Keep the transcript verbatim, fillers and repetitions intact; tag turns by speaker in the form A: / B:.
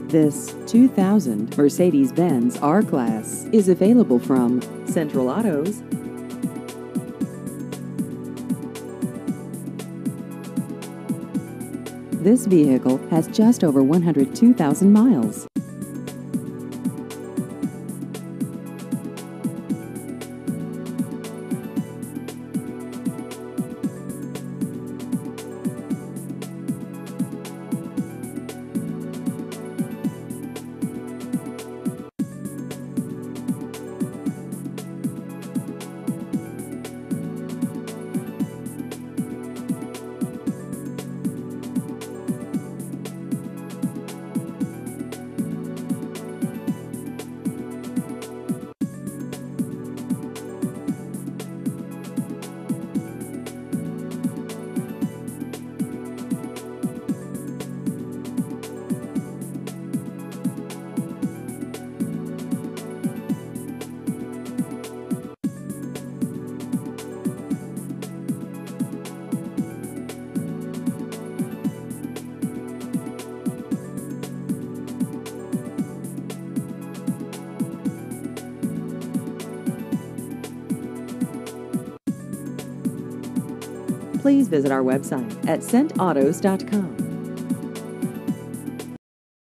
A: This two thousand Mercedes-Benz R-Class is available from Central Autos. This vehicle has just over one hundred two thousand miles. Please visit our website at cent autos dot com.